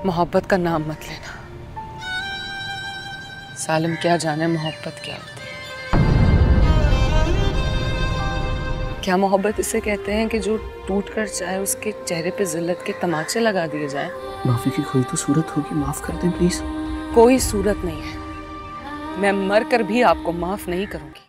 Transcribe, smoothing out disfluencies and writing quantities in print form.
मोहब्बत का नाम मत लेना। सालिम क्या जाने मोहब्बत क्या होती है। क्या मोहब्बत इसे कहते हैं कि जो टूट कर चाहे उसके चेहरे पे जिल्लत के तमाचे लगा दिए जाएं? माफी की कोई तो सूरत होगी, माफ कर दें प्लीज। कोई सूरत नहीं है, मैं मर कर भी आपको माफ नहीं करूंगी।